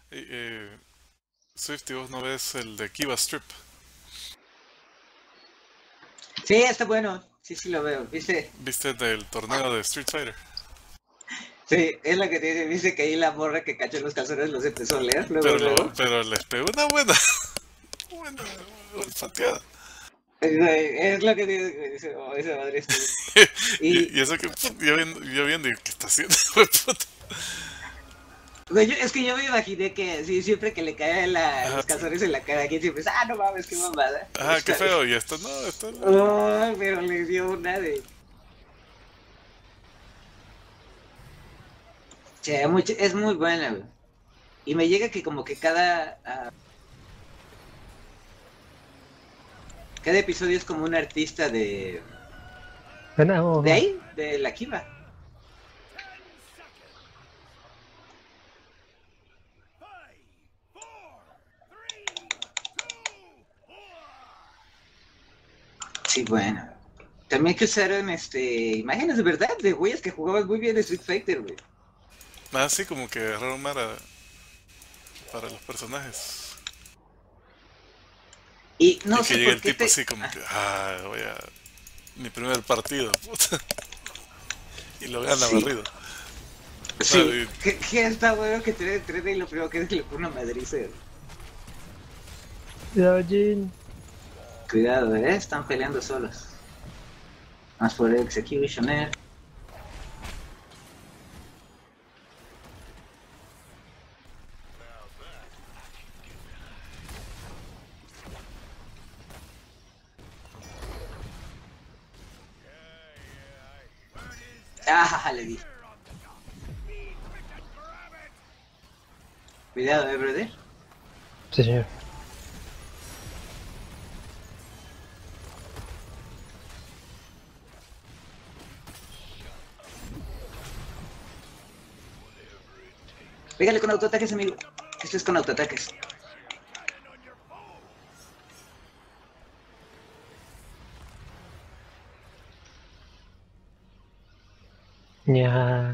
Swifty, vos no ves el de Kiva Strip. Sí, está bueno. Sí, sí lo veo. ¿Viste? ¿Viste del torneo de Street Fighter? Sí, es lo que te dice. ¿Viste que ahí la morra que cachó los calzones los empezó a leer luego, luego? Pero les pegó una buena, buena pateada. Es lo que te dice, oh, esa madre estuvo. Y, Y eso que yo viendo, y ¿qué está haciendo? Puta. güey, es que yo me imaginé que sí, siempre que le caen Ajá, los calzones en la cara aquí, siempre es, no mames, qué mamada. ajá, qué feo. Y esto no, esto no. Oh, pero le dio una de... Che, es muy buena, güey. Y me llega que como que cada episodio es como un artista Ganamos. de ahí, de la Kiva. Sí, bueno. También que usaron imágenes de verdad de güeyes que jugaban muy bien Street Fighter, güey. Así como que agarraron para los personajes. Y Y no que sé llegue por el qué tipo así como que, voy a... Mi primer partido, puta. Y lo gana Sí, barrido. No, sí. Que está bueno que te entrene y lo primero que es que le pone una madriza. Cuidado, Jin. Cuidado, están peleando solos. Más por el Executioner. Le di. Cuidado, brother. Sí, señor. Pégale con autoataques, amigo. Esto es con autoataques. Ya.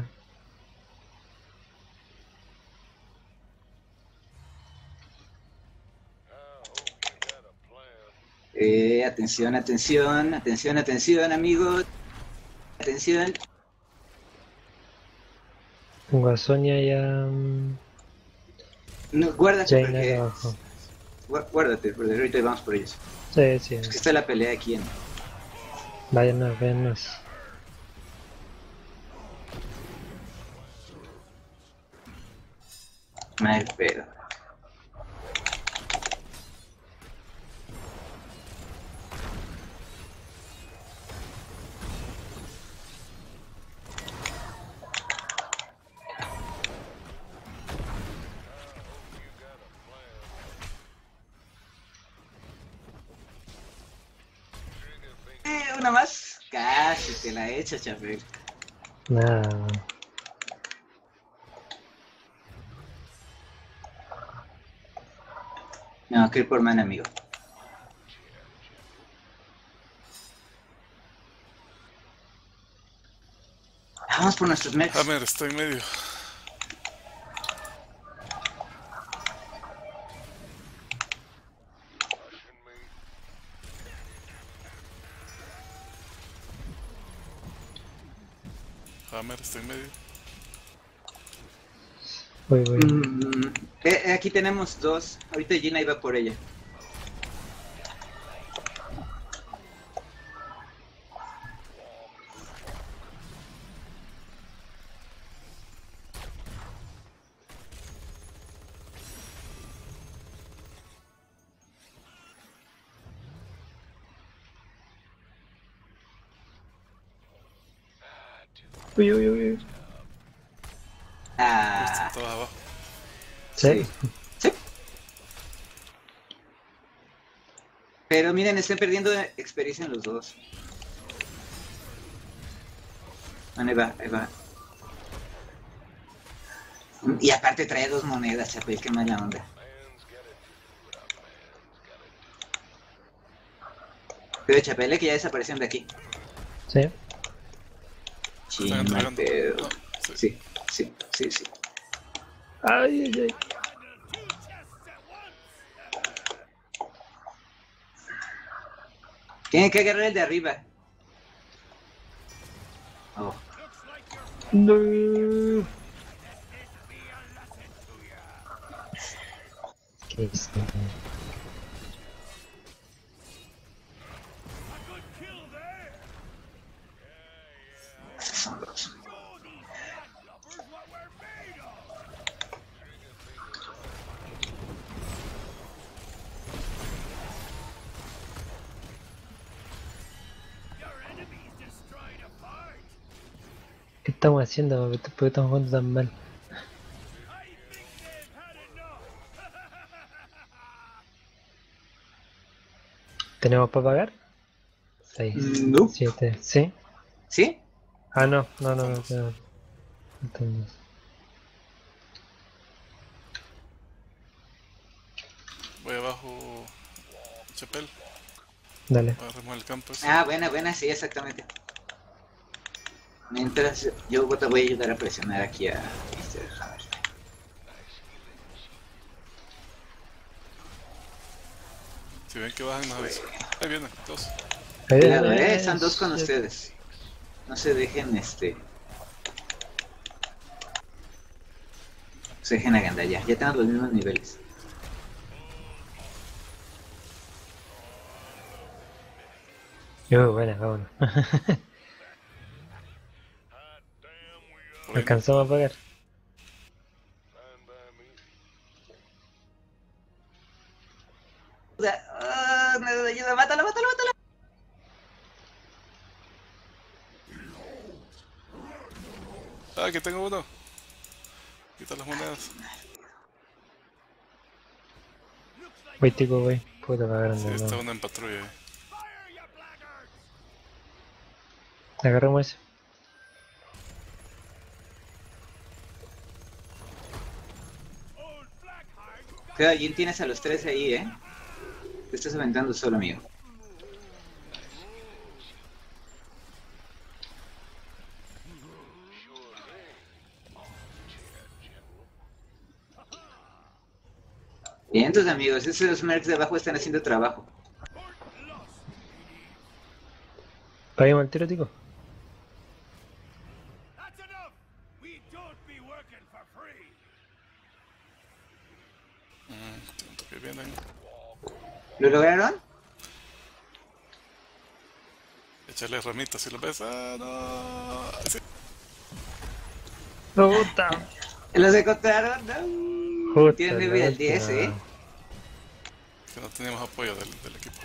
Atención, atención, atención, atención, amigos. Atención. Tengo a Sonia y a No, guárdate Jane acá porque... abajo. Guárdate, brother. Ahorita vamos por ellos. Sí, sí. Es que está la pelea aquí en... Vayan más, vayan más. Mal pedo. Una más. Casi te la he hecho, Chapel. Nada. No, Creeperman, amigo. Vamos por nuestros mechs. Hammer, estoy en medio. Hammer, estoy en medio. Voy. Aquí tenemos dos. Ahorita Gina iba por ella. Uy, uy, uy. Están todos abajo. Sí. Sí. Pero miren, están perdiendo experiencia en los dos. Bueno, ahí va, ahí va. Y aparte trae dos monedas, Chapel, qué mala onda. Pero Chapel, que ya desaparecieron de aquí. Sí. Sí, Están mal entregando. pedo. No, sí. Sí, sí, sí, sí. Ay, ay, ay. Tiene que agarrar el de arriba. Oh. No. ¿Qué hice? Esos son los. ¿Qué estamos haciendo? ¿Por qué estamos jugando tan mal? ¿Tenemos para pagar? 6, No. 7, ¿sí? ¿Sí? Ah, no, no. Entonces, Voy abajo, Chapel. dale. Agarremos el campo ese. Ah, buena, sí, exactamente. Mientras yo te voy a ayudar a presionar aquí a Mr. Hammer. Si ven que bajan, nos avisan. Ahí vienen, dos. Cuidado, están dos con ustedes. No se dejen, se dejen agandallar. Ya tenemos los mismos niveles. Buena, vámonos. Por ahí, Alcanzamos a pagar. Ayuda, mátalo. Ah, aquí tengo uno. Quita las monedas. Voy, tico, voy. Puta, pagaron Sí, de está nuevo. uno en patrulla ahí. Agarramos ese. Cuidado, Jin, tienes a los tres ahí, Te estás aventando solo, amigo. Bien, tus amigos, esos mercs de abajo están haciendo trabajo. ¿Paguemos el tiro, tico? Tanto que vienen. ¿Lo lograron? Echarle ramitas si lo ves. Ah, no. Sí. ¡Puta! ¿Los encontraron? No. Tienen nivel 10, Que no teníamos apoyo del equipo.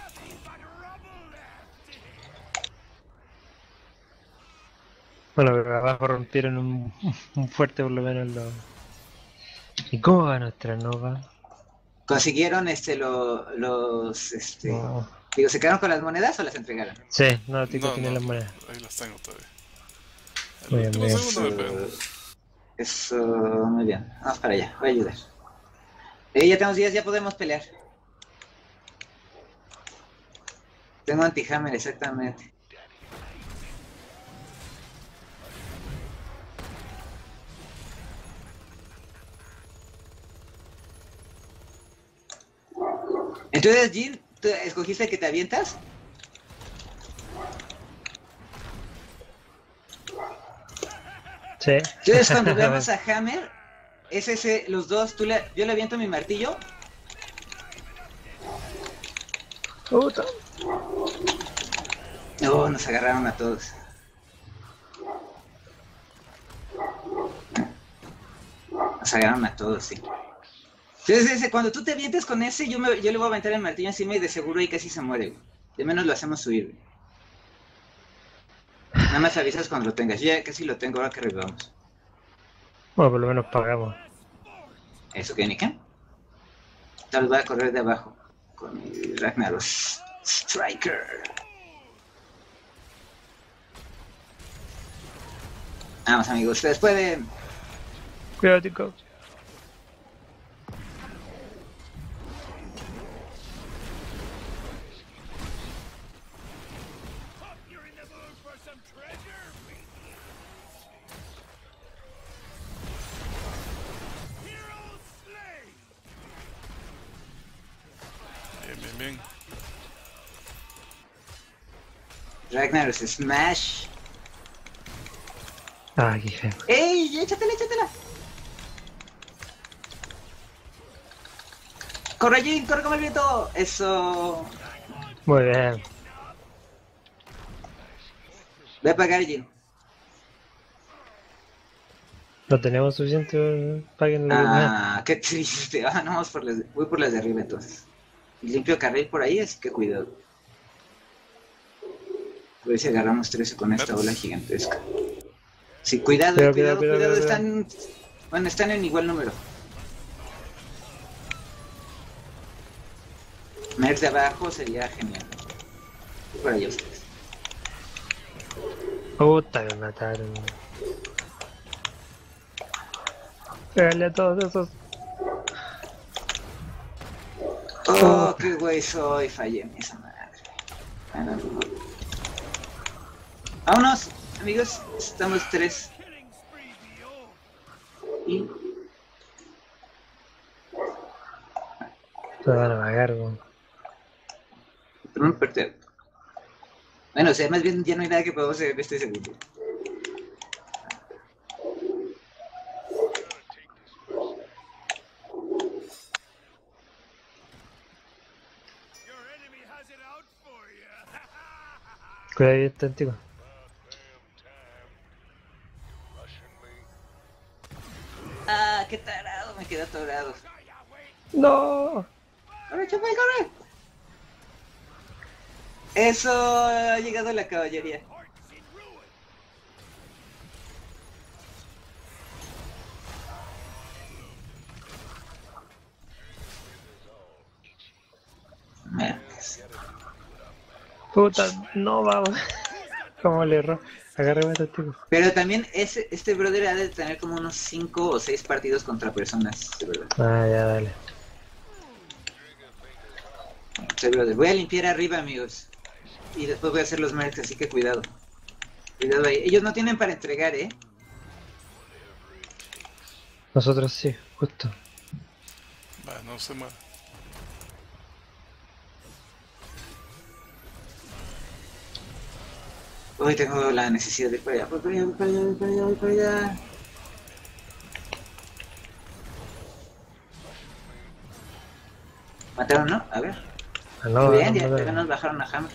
Bueno, pero abajo rompieron un fuerte por lo menos los... ¿Y cómo va nuestra nova? ¿Consiguieron No. Digo, ¿se quedaron con las monedas o las entregaron? Sí, no, tico No, tiene no, las monedas. ahí las tengo todavía. El Muy último bien. segundo me pegan. Eso, muy bien. Vamos para allá, voy a ayudar. Ya tenemos 10, ya podemos pelear. Tengo anti-hammer, exactamente. Entonces, Jin, ¿tú escogiste que te avientas? Sí. Entonces, cuando veamos a Hammer, es ese, los dos, yo le aviento mi martillo. Puta. No, nos agarraron a todos. Nos agarraron a todos, sí. Entonces, cuando tú te avientes con ese, yo le voy a aventar el martillo encima y de seguro ahí casi se muere, güey. De menos lo hacemos subir, güey. Nada más avisas cuando lo tengas. Yo ya casi lo tengo ahora que revivamos. Bueno, por lo menos pagamos. ¿Eso qué, Nika? Tal vez voy a correr de abajo con mi Ragnaros Striker. Vamos, amigos, ustedes pueden. Cuidado, tico. Bien. Ragnaros Smash. Ah, qué feo. ¡Ey! ¡Échatela, échatela! ¡Corre, Jin! ¡Corre como el viento! ¡Eso! Muy bien. Voy a pagar, Jin. No tenemos suficiente para que nos lo den. Ah, qué triste. Ah, no, voy por las de arriba entonces. Y limpio carril por ahí, así que cuidado. A ver si agarramos 13 con esta ola gigantesca. Sí, cuidado, cuidado. Están... Bueno, están en igual número. Mer de abajo sería genial. Por allá ustedes. Puta, me mataron. Pégale a todos esos. Oh, qué güey soy. Fallé en esa madre. Bueno, no. Vámonos, amigos. Estamos 3. Y... Se van a pagar, weón. un perder. Bueno, o sea, más bien ya no hay nada que podamos hacer en este segundo. Cuidado ahí, está antiguo. Ah, qué tarado, me quedé atorado. ¡No! ¡Corre, chaval, corre! Eso, ha llegado la caballería. Puta, no vamos. Como le erró. Agárrame a este tipo. Pero también este brother ha de tener como unos 5 o 6 partidos contra personas, de verdad. Ah, ya, dale. Sí, brother. Voy a limpiar arriba, amigos. Y después voy a hacer los mercs, así que cuidado. Cuidado ahí. Ellos no tienen para entregar, ¿eh? Nosotros sí, justo. Va, no se mueve. Hoy tengo la necesidad de ir para allá. Voy para allá, voy para allá, voy para allá, voy para allá. ¿Mataron, no? A ver. Ah, no, Muy bien, no, ya no, nos bajaron a Hammer.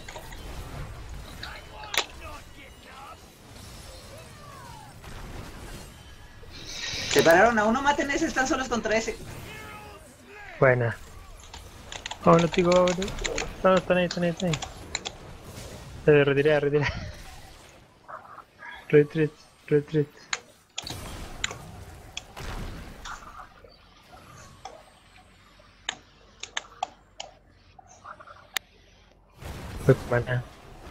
Separaron a uno, maten ese, están solos contra ese. Buena. Vámonos, chicos, vámonos. No, están ahí, están ahí, están ahí. Retirá, retirá. Retreat, retreat. Pues buena.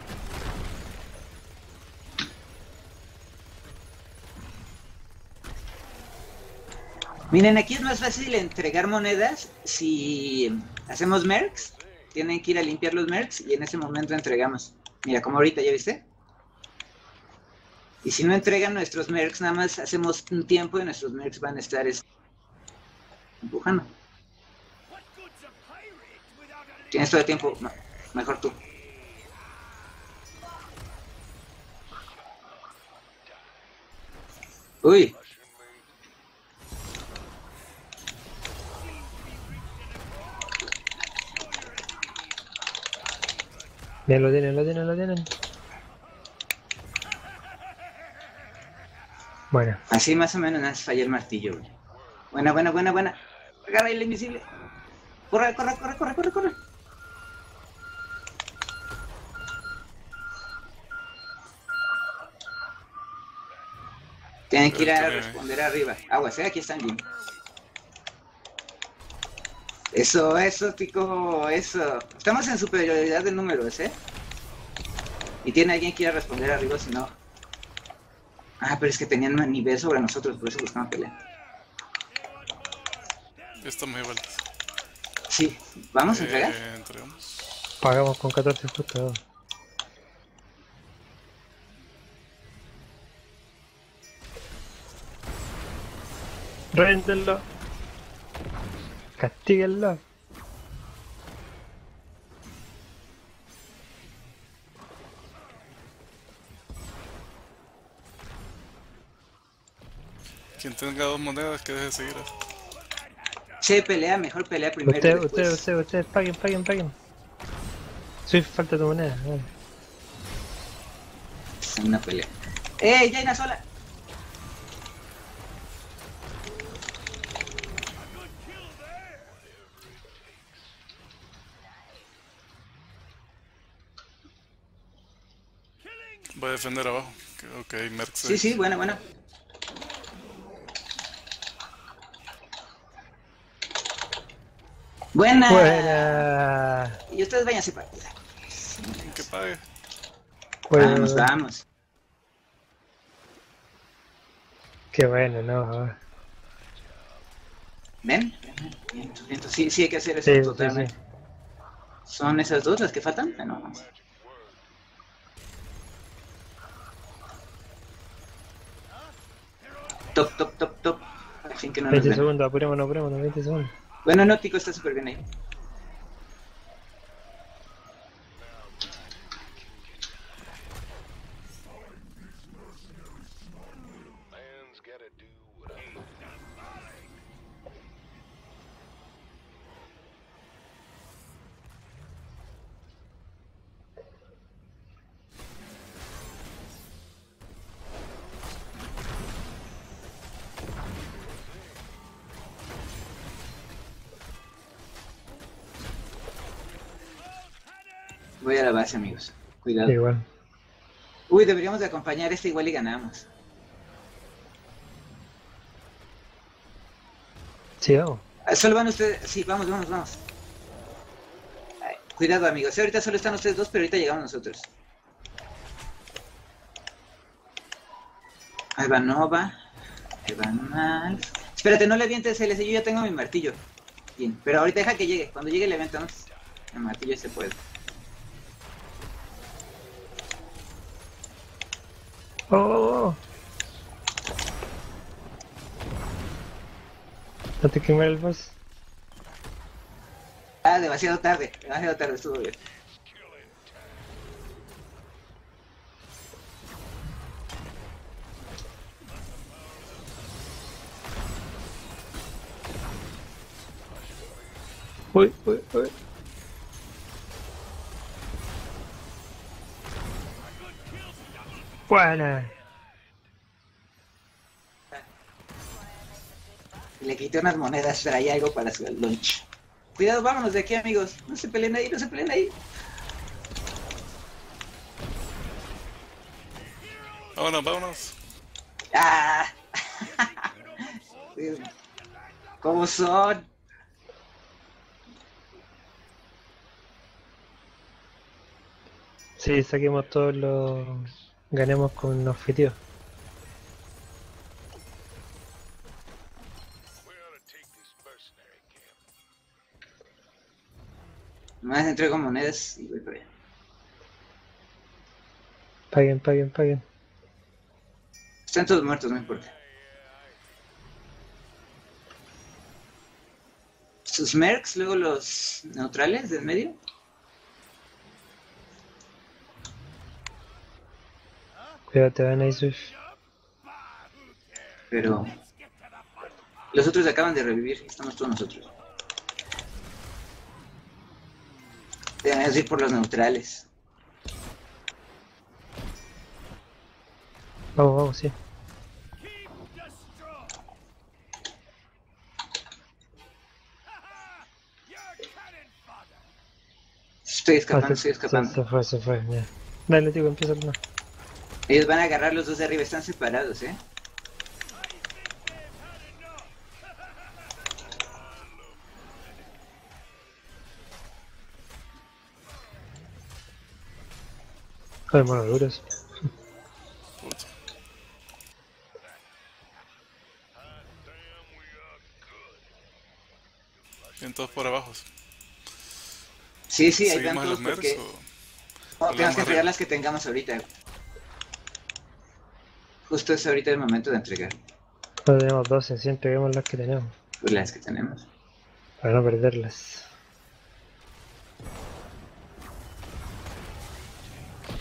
Miren, aquí es más fácil entregar monedas si hacemos mercs. Tienen que ir a limpiar los mercs y en ese momento entregamos. Mira, como ahorita, ¿ya viste? Y si no entregan nuestros mercs, nada más hacemos un tiempo y nuestros mercs van a estar empujando. Tienes todo el tiempo, mejor tú. Uy. Bien, lo tienen, lo tienen, lo tienen. Bueno. Así más o menos falla el martillo, güey. Buena, buena, buena, buena. Agarra el invisible. Corre, corre, corre, corre, corre, corre. Tienen que ir a responder arriba. Aguas, aquí están, Jim. Eso, tico, eso. Estamos en superioridad de números, ¿eh? Y tiene alguien que ir a responder arriba, si no... Ah, pero es que tenían un nivel sobre nosotros, por eso buscaban pelea. Estamos iguales. Sí, ¿vamos a entregar? Entregamos. Pagamos con 14 justo. Réndenlo. Castíguenlo. Quien tenga 2 monedas que deje de seguir. Che, pelea, mejor pelea primero. Ustedes, paguen. Swift, falta tu moneda. Vale. Es una pelea. Jaina sola! Voy a defender abajo. Ok, Merc. Sí, buena. ¡Buena! Y ustedes váyanse para allá. Que pague. Vamos. Qué bueno, no. ¿Ven? Vientos. Sí, hay que hacer eso totalmente. Sí. ¿Son esas dos las que faltan? No, vamos. Top. Al fin que no 20 segundos, apurémonos, 20 segundos. Bueno, no, Tico está súper bien ahí. Voy a la base, amigos. Cuidado. Igual. Uy, deberíamos de acompañar igual y ganamos. Sí, vamos. Solo van ustedes. Sí, vamos. Ay, cuidado, amigos. Ahorita solo están ustedes dos, pero ahorita llegamos nosotros. Ahí va Nova. Ahí va mal. Espérate, no le avientes el ese. Yo ya tengo mi martillo. Bien, pero ahorita deja que llegue. Cuando llegue le aventamos el martillo se puede. Oh. No te quemé el boss. Demasiado tarde, estuvo bien. Uy. Buena. Le quité unas monedas, traía algo para su lunch. Cuidado, vámonos de aquí, amigos. No se peleen ahí. Vámonos. ¿Cómo son? Sí, saquemos todos los... Ganemos con los objetivos. Más entrego monedas y voy para allá. Paguen. Están todos muertos, no importa. Sus mercs, luego los neutrales del medio. Cuidado, te van a ir Swift. Pero los otros acaban de revivir, estamos todos nosotros. Debemos ir por los neutrales. Vamos, sí. Estoy escapando. Se fue, ya. Dale, tío, empieza el más. Ellos van a agarrar los dos de arriba, están separados, Joder, monoduros. Bien, todos por abajo. Sí, ahí van todos porque... tenemos que entregar arriba? las que tengamos ahorita. Justo es ahorita el momento de entregar. No tenemos 12, sí entreguemos las que tenemos. Pues las que tenemos. Para no perderlas.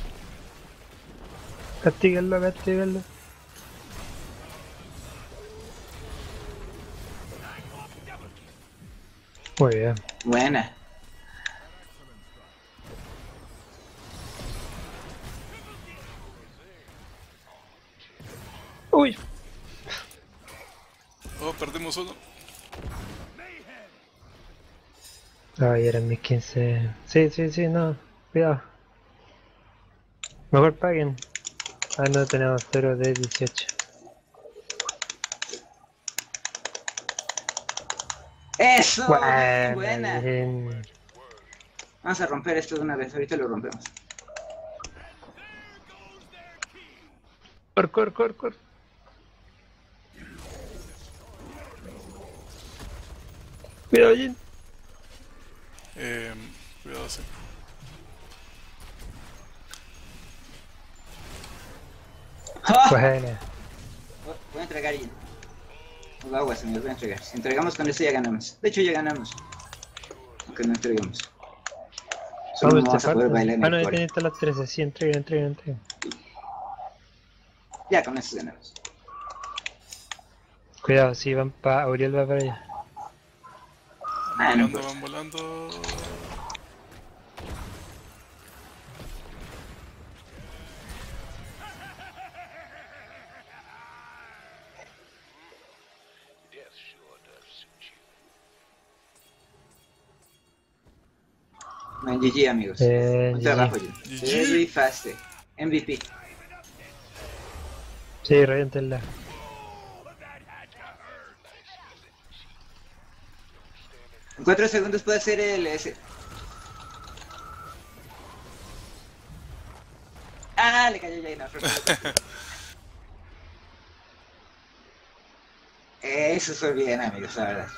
Castíguenlo. Muy bien. Buena. Uy. Oh, perdimos uno. Ay, eran mis 15. Sí, sí, sí, no. Cuidado. Mejor paguen. Ah, no, tenemos 0 de 18. ¡Eso! Bien, Buena, buena. bien. Vamos a romper esto de una vez. Ahorita lo rompemos. Cor, cor, cor, cor. Cuidado, Jin. Cuidado, sí. Buena. Voy a entregar ya. Agua, se me los voy a entregar. Si entregamos con esto ya ganamos. De hecho ya ganamos. Aunque no entreguemos. Solo no Vamos, te vamos a poder falta. bailar en Ah, el no, ya core. tenéis las 13. Sí, entreguen, entreguen, entreguen. Ya con esto ganamos. Cuidado, sí, van para. Auriel va para allá. Ah, no Van importa. volando. Buen GG, amigos. Buen GG. trabajo, Jun. GG. Very fast. MVP. Sí, reviéntenla. En 4 segundos puede hacer el S. Ah, le cayó Jaina. Eso fue bien, amigos, la verdad.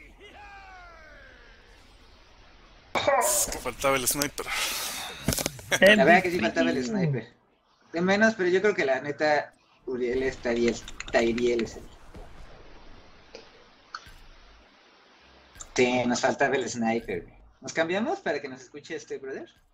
Que faltaba el sniper. La verdad que sí faltaba el sniper. De menos, pero yo creo que la neta, Uriel estaría Tyriel es el. Sí, nos faltaba el sniper. ¿Nos cambiamos para que nos escuche este brother?